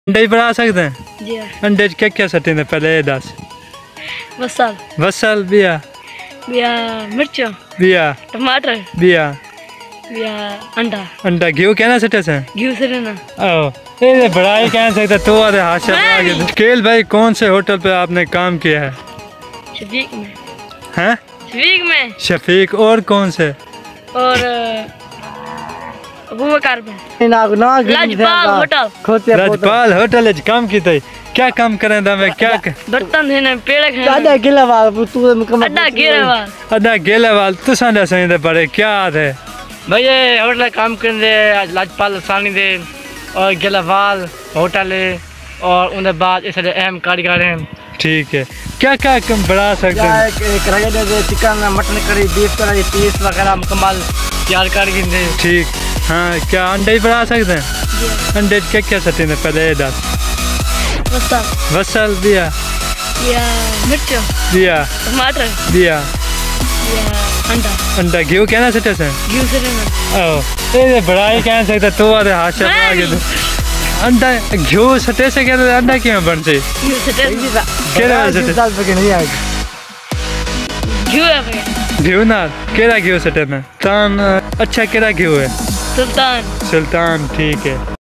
अंडे बना सकते हैं जी। अंडे क्या क्या सटे ने पहले ये दस बसल बिया मिर्च बिया टमाटर बिया अंडा घी कहना सटे से घी से ना ये बड़ा ही कह सकता तो हाशा शकील भाई कौन से होटल पे आपने काम किया है? शफीक में। हैं? शफीक और कौन से? और लाजपाल होटल काम की थी क्या काम करें था मैं क्या बर्तन देने पेड़ अदा गेला वाल तू साडा सही दे पड़े क्या है भाई ये होटल काम करने लाजपाल सानी दे और गेलावाल होटल है और उनके बाद इस अहम कारीगर हैं। ठीक है क्या क्या कम बढ़ा सकते हैं? Chicken mutton curry beef curry piece वगैरह मुकम्मल तैयार कर देंगे। ठीक हाँ क्या अंडे बढ़ा सकते हैं? अंडे क्या क्या सकते हैं पहले ये दस बसल बिया मिर्च बिया टमाटर बिया अंडा घी कहना सकते हैं? घी से ना ये बड़ा ही कह सकता तो हाशा अंडा घी सटे से क्या अंडा क्यों बन से घी ना केरा घी सटे ना तान अच्छा केरा घी है सुल्तान ठीक है।